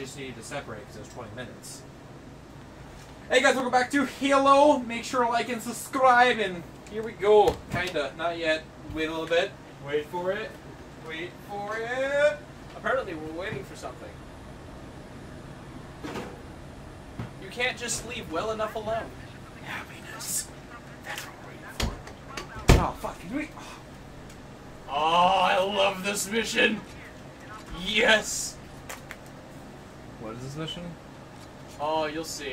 just needed to separate because it was 20 minutes. Hey guys, welcome back to Halo. Make sure to like and subscribe, and here we go. Kinda, not yet. Wait a little bit. Wait for it. Wait for it. Apparently we're waiting for something. You can't just leave well enough alone. Happiness. That's what we're waiting for. Oh, fuck. Can we... Oh, I love this mission. Yes. What is this mission? Oh, you'll see.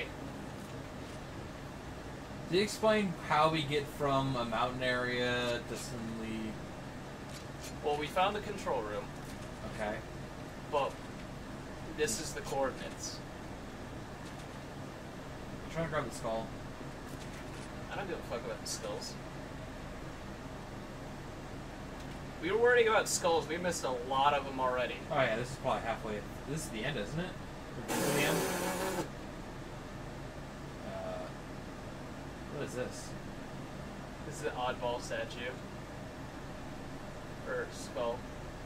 Did you explain how we get from a mountain area to suddenly... Well, we found the control room. Okay. But this is the coordinates. I'm trying to grab the skull. I don't give a fuck about the skulls. We were worrying about skulls. We missed a lot of them already. Oh yeah, this is probably halfway. This is the end, isn't it? This is the end? What is this? This is an oddball statue. Or skull.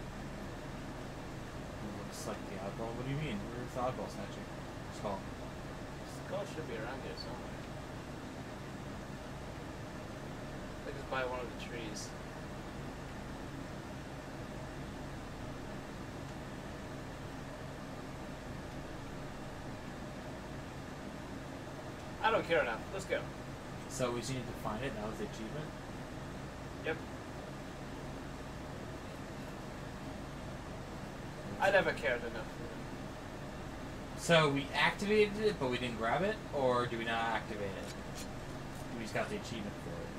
It looks like the oddball. What do you mean? Where's the oddball statue? Skull. Skull should be around here somewhere. I think it's by one of the trees. I don't care now. Let's go. So we just need to find it. That was the achievement. Yep. I never cared enough for them. So we activated it, but we didn't grab it, or do we not activate it? We just got the achievement for it.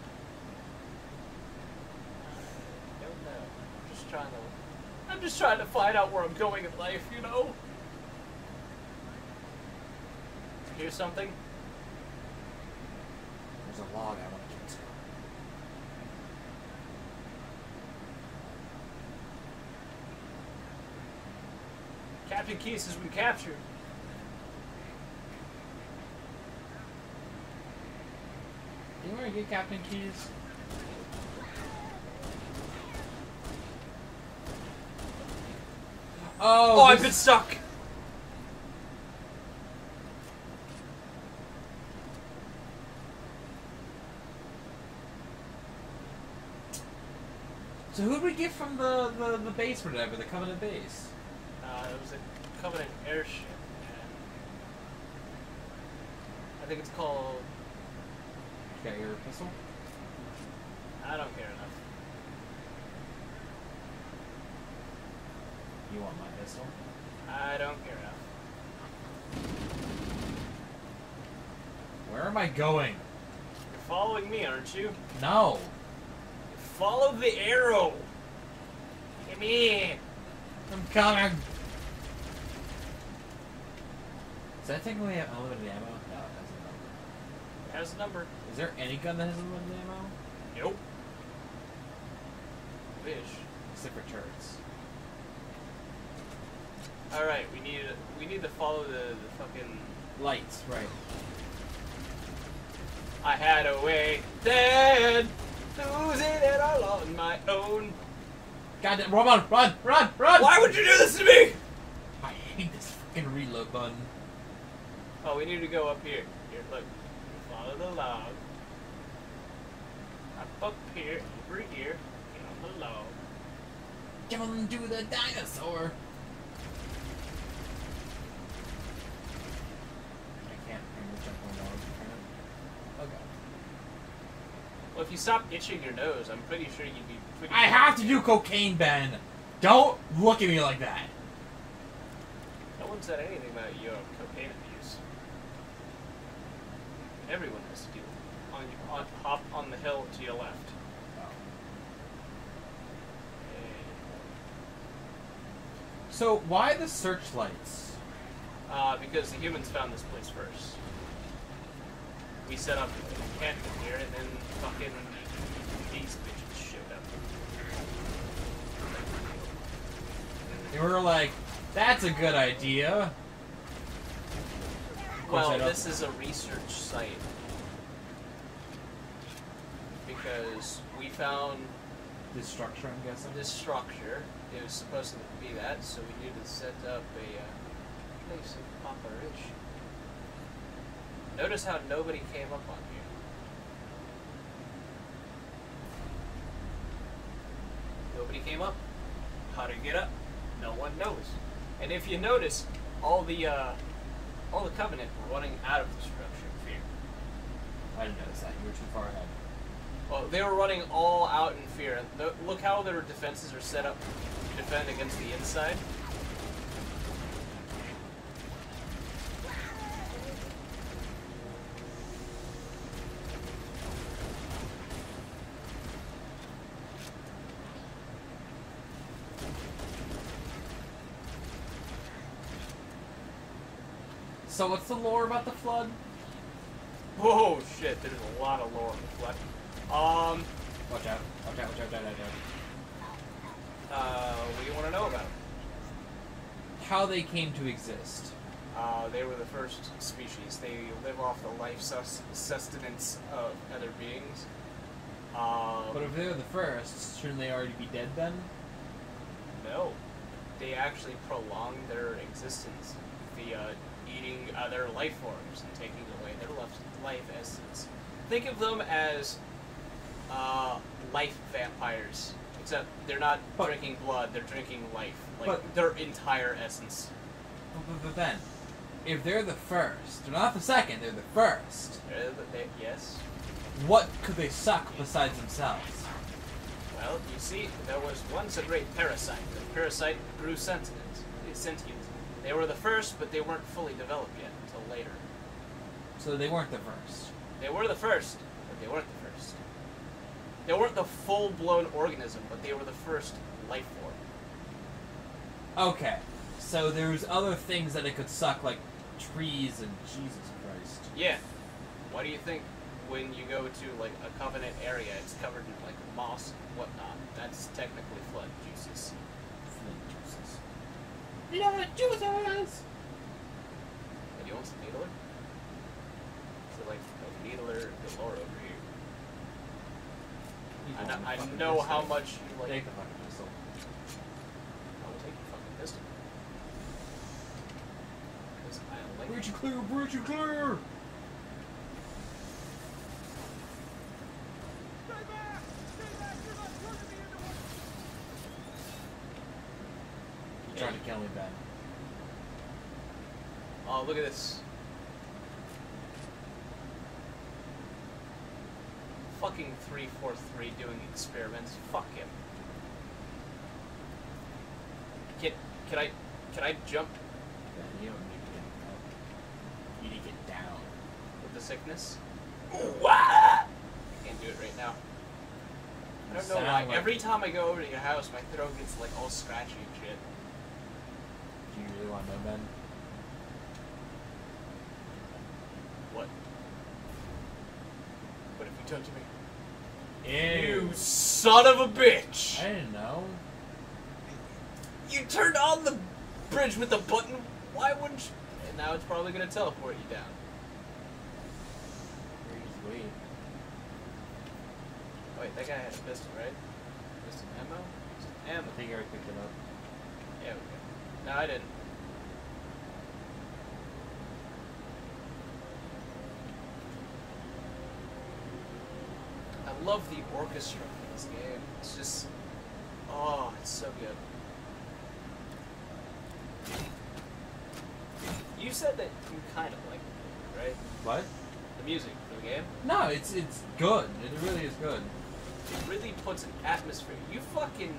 I don't know. I'm just trying to find out where I'm going in life, you know? Here's something. There's a log I want to get to. Captain Keyes has been captured. You want to get Captain Keyes? Oh, I've been stuck! So who did we get from the base or whatever, the Covenant base? It was a Covenant airship. I think it's called... You got your pistol? I don't care enough. You want my pistol? I don't care enough. Where am I going? You're following me, aren't you? No. Follow the arrow! Come here! I'm coming! Does that technically have unlimited ammo? No, it has a number. It has a number. Is there any gun that has unlimited ammo? Nope. Wish. Except for turrets. Alright, we need to follow the fucking... Lights, right. I had a way then, losing it all on my own. Goddamn, run! Why would you do this to me? I hate this fucking reload button. Oh, we need to go up here. Here, look. Follow the log. Up here, over here, get on the log. Come to the dinosaur! I can't jump on logs. Okay. Well, if you stop itching your nose, I'm pretty sure you'd be pretty... I have to do cocaine, Ben! Don't look at me like that! No one said anything about your cocaine abuse. Everyone has to do it. Hop on the hill to your left. So, why the searchlights? Because the humans found this place first. We set up an encampment here, and then fucking these bitches showed up. They were like, that's a good idea. Well, this is a research site. Because we found This structure, I'm guessing? this structure. It was supposed to be that, so we needed to set up a place of operation. Notice how nobody came up on you. Nobody came up. How to get up? No one knows. And if you notice, all the Covenant were running out of the structure in fear. I didn't notice that. You were too far ahead. Well, they were running all out in fear. Look how their defenses are set up to defend against the inside. So what's the lore about the flood? Whoa, shit! There's a lot of lore on the flood. Watch out! Watch out! Watch out! Watch out! What do you want to know about them? How they came to exist. They were the first species. They live off the life sustenance of other beings. But if they're the first, shouldn't they already be dead then? No. They actually prolonged their existence via eating other life forms and taking away their life essence. Think of them as life vampires. Except they're not drinking blood, they're drinking life. Like, their entire essence. But then, if they're the first, they're not the second, they're the first. Yes. What could they suck besides themselves? Well, you see, there was once a great parasite. The parasite grew sentient. They were the first, but they weren't fully developed yet until later. So they weren't the first. They were the first, but they weren't the first. They weren't the full-blown organism, but they were the first life form. Okay, so there's other things that it could suck, like trees and Jesus Christ. Yeah. Why do you think when you go to, like, a Covenant area, it's covered in, like, moss and whatnot? That's technically flood juices. Flood juices! Flood juices! And you want some needler? So, like, a needler galore over here. I know how much you like. Take the fucking pistol. I will take the fucking pistol. Because I like Bridge clear! Bridge clear! You tried to kill me, Ben. Oh, look at this. Fucking 343 doing experiments. Fuck him. Can I jump Ben, you don't need to get up. You need to get down. with the sickness? I can't do it right now. I don't know why. Like... Every time I go over to your house, my throat gets like all scratchy and shit. Do you really want to know, Ben? What? What if you touch me? Ew. You son of a bitch! I didn't know. You turned on the bridge with the button. Why wouldn't you? And now it's probably gonna teleport you down. Wait. Wait, that guy had a pistol, right? Pistol ammo? Pistol ammo. I think I already picked it up. Yeah, okay. No, I didn't. I love the orchestra in this game. It's just, oh, it's so good. You said that you kind of liked it, right? What? The music for the game. No, it's good. It really is good. It really puts an atmosphere. You fucking.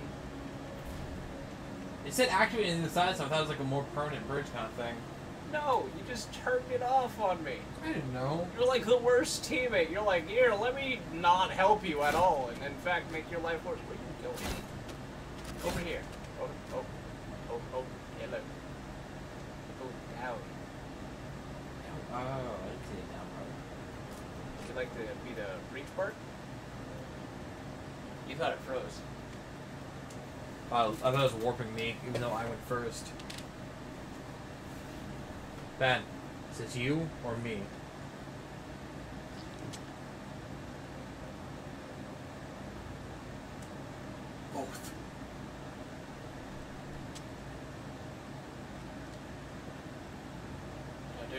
It said activating the side, so I thought it was like a more permanent bridge kind of thing. No, you just turned it off on me. I didn't know. You're like the worst teammate. You're like, here, let me not help you at all, and in fact make your life worse. Where are you going? Over here. Oh, yellow. Go down. Oh, I didn't see it down, bro. Would you like to be the breach part? You thought it froze. I thought it was warping me, even though I went first. Ben, is it you or me?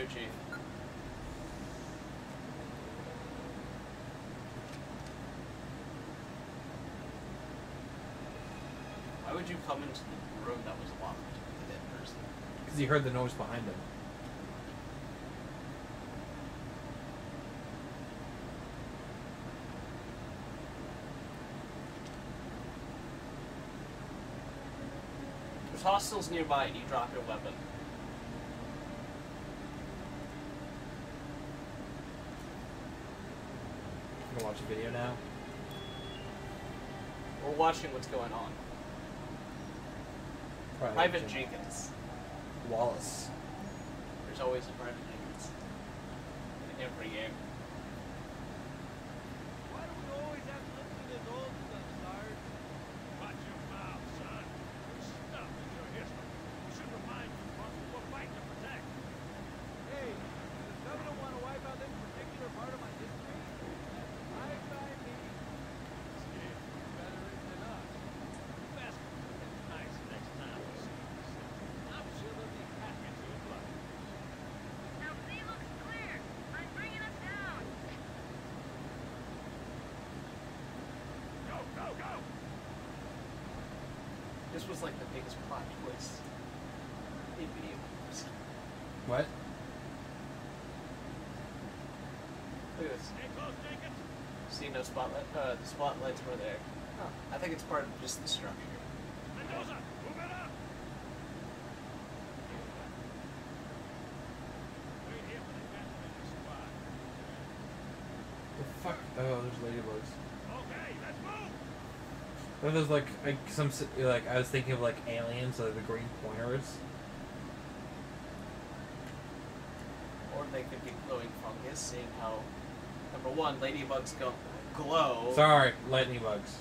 do, Chief. Why would you come into the room that was locked with a dead person? Because he heard the noise behind him. There's hostiles nearby and you drop your weapon. I'm gonna watch a video now. We're watching what's going on. Private Jenkins. Wallace. There's always a Private Jenkins. In every game. Why do we always have to listen to this old stuff, Sarge? Watch your mouth, son. This stuff is your history. We should remind you what we're fighting to protect. Hey, does the governor want to wipe out this particular part of my history? I by me. Steve, better written than us. Best it's nice next time we see you. I'm sure they'll be happy to oblige. Now C looks clear. I'm bringing us down. Go, go, go! This was like the biggest plot twist in video games. What? Look at this. Stay close, Jenkins. See, no spotlight. The spotlights were there. Oh, I think it's part of just the structure. Mendoza, move it up! Wait here for the captain of the squad. The fuck? Oh, there's ladybugs. Okay, let's move! Then there's like some like I was thinking of like aliens, like the green pointers. Or they could be glowing fungus, seeing how, number one, ladybugs glow. Sorry, lightning bugs.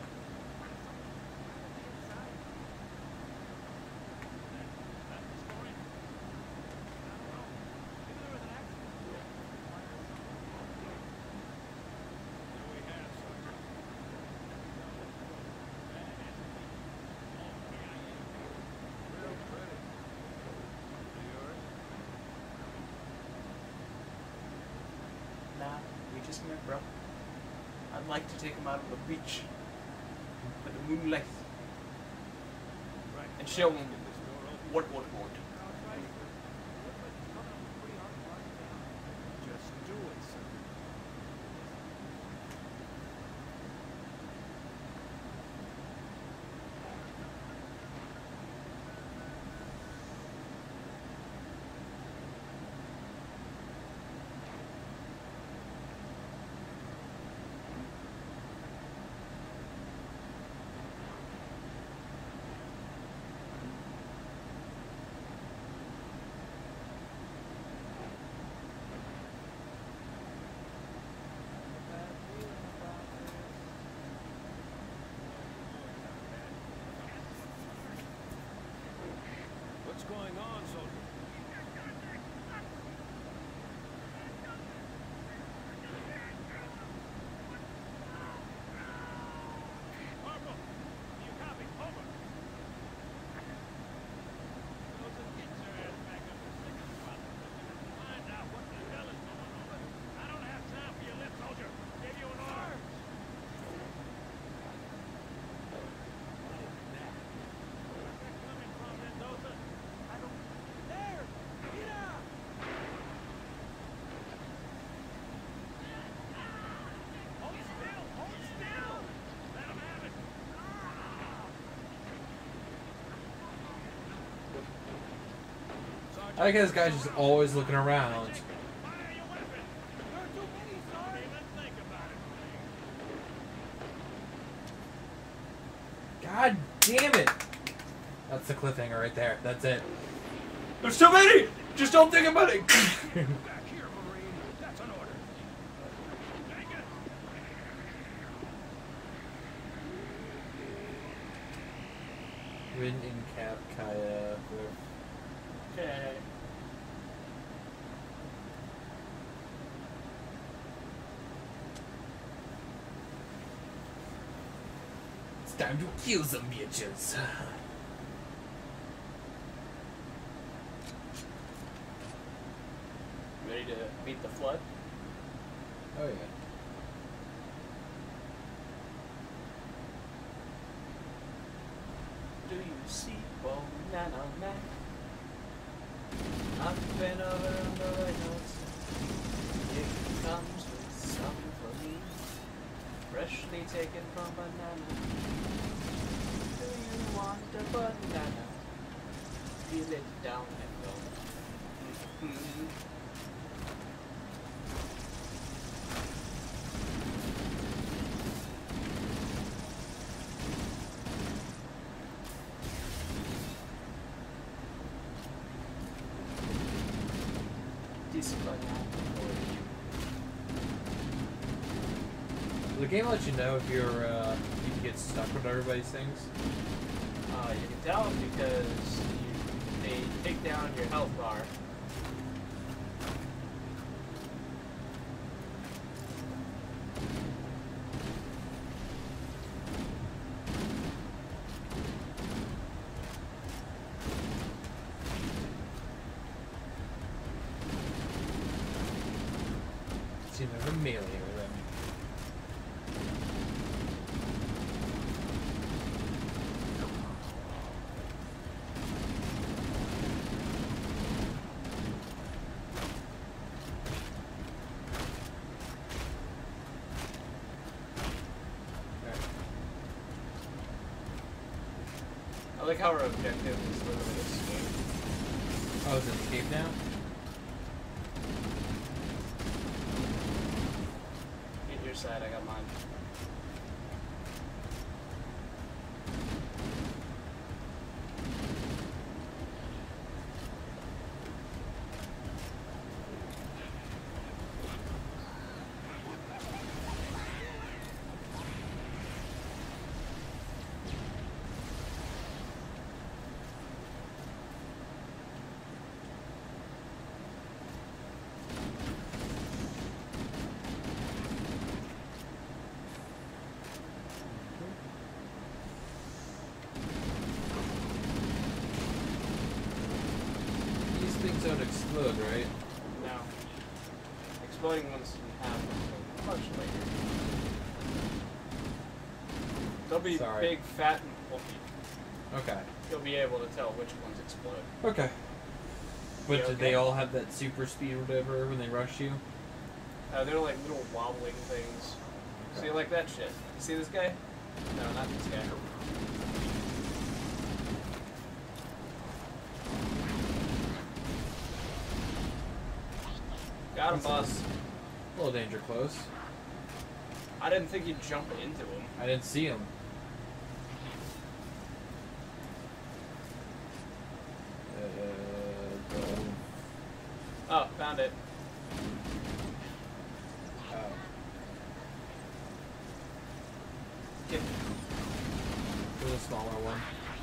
Nah, we just met, bro. I'd like to take him out on the beach with the moonlight and show him what would want. Just do it, sir. What's going on, soldier? Corporal, do you copy? Over. Joseph, get your ass back up to second squad. Find out what the hell is going on. I don't have time for your lip, soldier. Gave you an order. Where's that coming from, Mendoza? I don't... There! Mira! Hold still! Hold still! Let him have it! I like how this guy's just always looking around. Fire your weapon! There are too many, Sarge! Let's think about it, God damn it! That's the cliffhanger right there. That's it. There's too many! Just don't think about it! Back here, Marine. That's an order. Take it! Win in cap, Kaya. Okay. It's time to kill some bitches. Sequel, Nanomac. Up and over on the right notes. It comes with some for me. Freshly taken from banana. Do you want a banana? Peel it down and go. Decent banana for you. Will the game let you know if you're you get stuck with everybody's things? You can tell because they take down your health bar. Seems like a melee with them. I like how our objective is literally escape. Oh, is it escape now? Get your side, I got mine. These things don't explode, right? No. Exploding ones happen much later. They'll be Sorry. big, fat, and bulky. Okay. You'll be able to tell which ones explode. Okay. But You did okay? they all have that super speed or whatever when they rush you? They're like little wobbling things. See, like that shit. You see this guy? No, not this guy. Got him, boss. A little danger close. I didn't think you'd jump into him. I didn't see him. Oh, found it. Oh. Get There's a smaller one.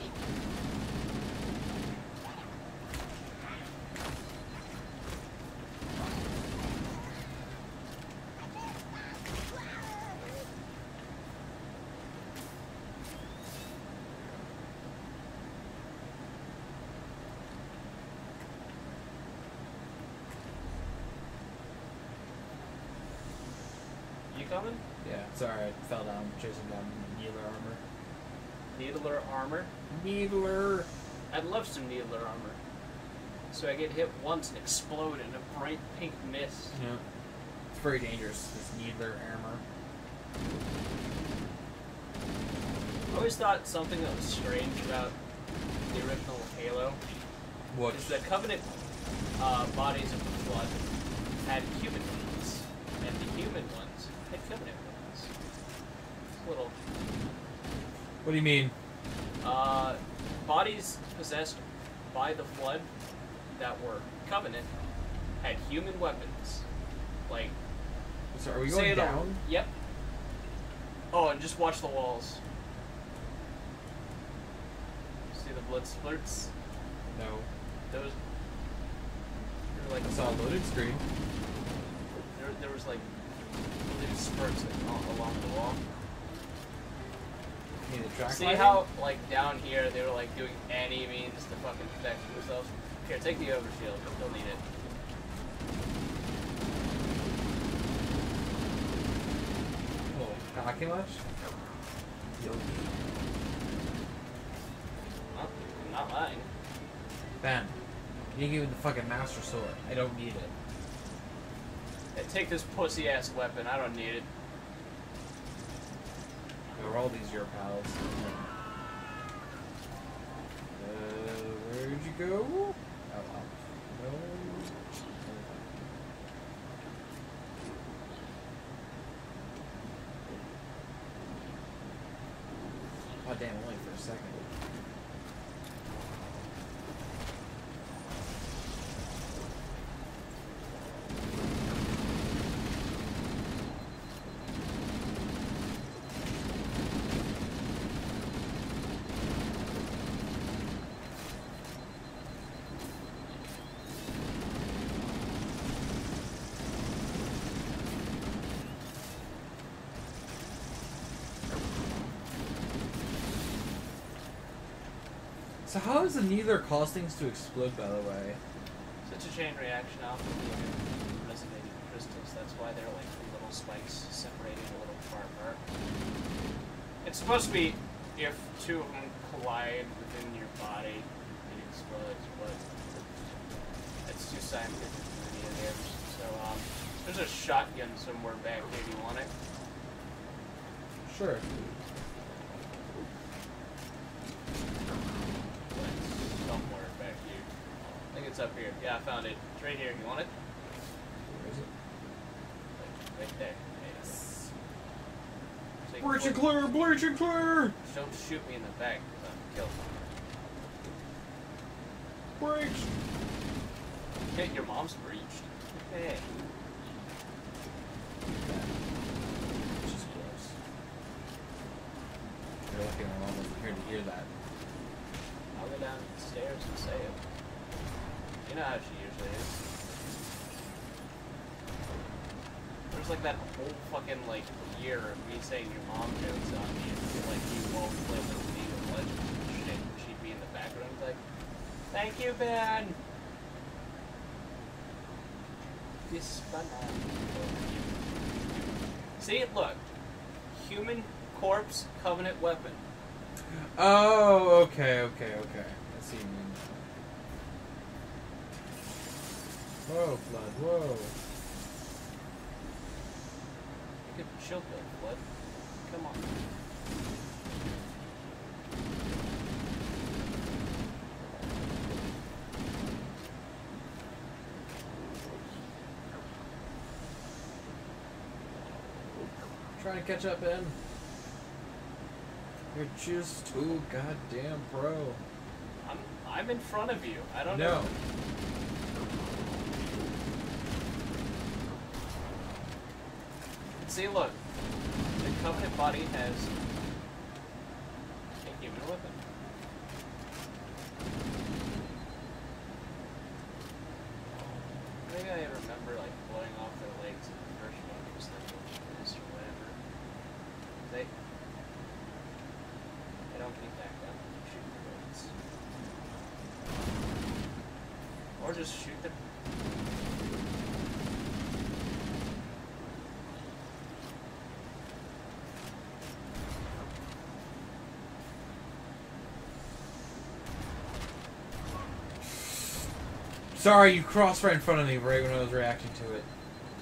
You coming? Yeah, sorry, I fell down chasing down Needler armor. Needler armor. Needler! I'd love some needler armor. So I get hit once and explode in a bright pink mist. Yeah. It's very dangerous, this Needler armor. I always thought something that was strange about the original Halo What? is the Covenant bodies of the Flood had human ones, and the human ones had Covenant ones. It's a little What do you mean? bodies possessed by the Flood that were Covenant had human weapons. Like, So are we say going it all- down? Yep. Oh, and just watch the walls. See the blood splurts? No. Those. They're like I saw a loaded screen. there was like little spurts like, along the wall. You need a track See lighting? how like down here they were like doing any means to fucking protect themselves? Here, take the overshield. You'll need it. Oh, cocking much? Well, Not mine. Ben, you give me the fucking Master Sword. I don't need it. Hey, take this pussy ass weapon. I don't need it. Are all these your pals? Where'd you go? Oh, wow. No. Oh damn, only for a second. So how does the neither cause things to explode, by the way? Such a chain reaction off of the resonating crystals. That's why they're like little spikes separating a little far apart. It's supposed to be if two of them collide within your body, it explodes, but it's too scientific for any of theirs. So, there's a shotgun somewhere back here. Do you want it? Sure. Somewhere back here. I think it's up here. Yeah, I found it. It's right here. You want it? Where is it? Right there. Yes. Breach and clear! Breach and clear! Don't shoot me in the back, because I'm killed. Breach! Hey, your mom's breached. Hey. Which is gross. You're lucky my mom wasn't here to hear that. I'll go downstairs and say it. You know how she usually is. There's like that whole fucking like year of me saying your mom jokes on me and feel like you won't play with League of Legends and shit. She'd be in the background like, thank you, Ben! This banana. See, look. Human corpse covenant weapon. Oh, okay. I see what you mean now. Whoa, Flood, whoa. You could chill pill, Flood. Come on. Trying to catch up, Ben. You're just too goddamn pro. I'm in front of you. I don't No. know. See, look. The Covenant body has a human weapon. Maybe I remember like blowing off their legs in the first one because they this or whatever. They don't get back up and shoot the bullets. Or just shoot them. Sorry, you crossed right in front of me right when I was reacting to it.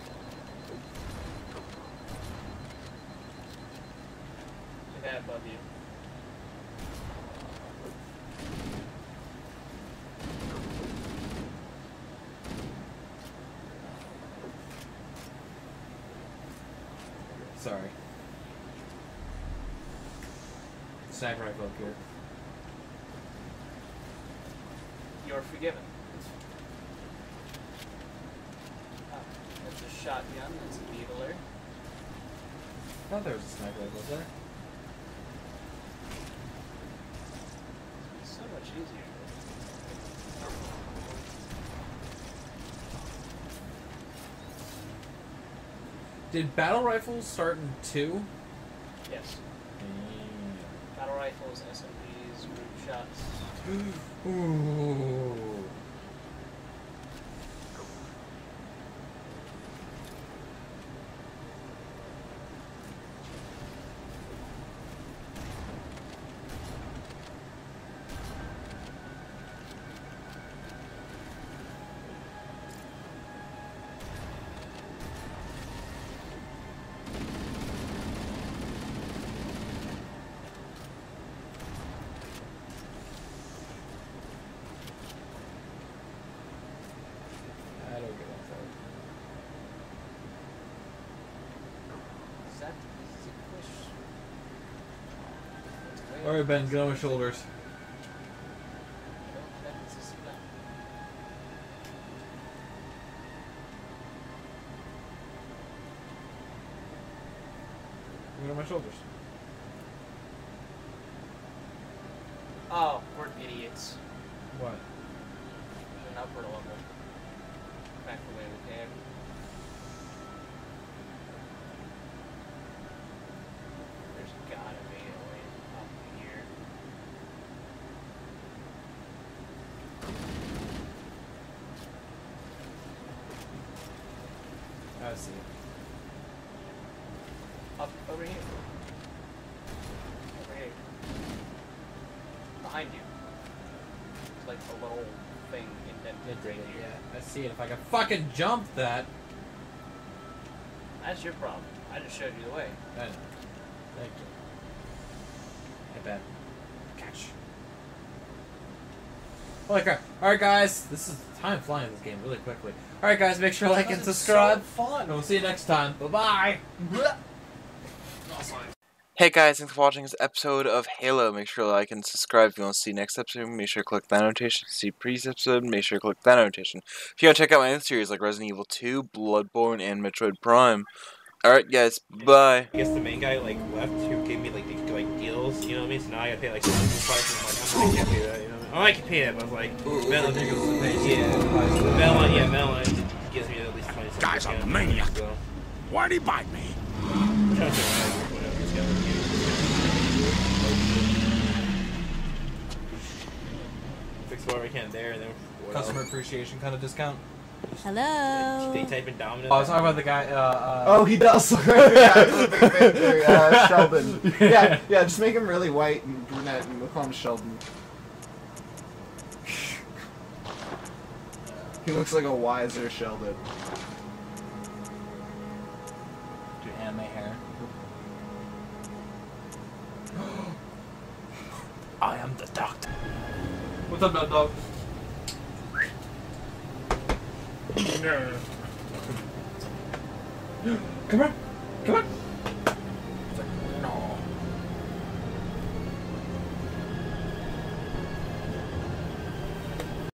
The guy above you. Sorry. Sniper rifle up here. You're forgiven. That's a shotgun, that's a needler. I thought there was a sniper rifle there. It's so much easier. Did battle rifles start in 2? Yes. Battle rifles, SMGs, group shots. Ooh. Alright, Ben, get on my shoulders. Get on my shoulders. Oh, we're idiots. What? An upward level. Back the way we came. There's gotta be a way up here. I see. Up over here. Over here. Behind you. It's like a little thing indented right here. Yeah, I see it. If I can fucking jump that. That's your problem. I just showed you the way. Ben. Thank you. Hey, Ben. Catch. Holy crap. Alright, guys. This is time flying in this game really quickly. Alright, guys. Make sure to like and subscribe. fun. And we'll see you next time. Bye-bye. Hey guys, thanks for watching this episode of Halo. Make sure to like and subscribe if you want to see next episode. Make sure to click that notification to see previous episode. Make sure to click that notification if you want to check out my other series like Resident Evil 2, Bloodborne, and Metroid Prime. Alright guys, bye. I guess the main guy like left who gave me like the deals, you know what I mean? So now I gotta pay like some price. I'm like, I can't pay that, you know what I mean? Oh, I can pay that, but I was like, Melon, Melon gives me at least 20 cents. Guy's a maniac. So. Why'd he bite me? Fix whatever I can there, and then Customer appreciation kind of discount. Hello. They type in Domino. Oh, I was talking about the guy, Oh, he does look like Sheldon. Yeah, just make him really white and brunette and we'll call him Sheldon. He looks like a wiser Sheldon. Do anime hair. I am the doctor. What's up, dog? Come on. Come on.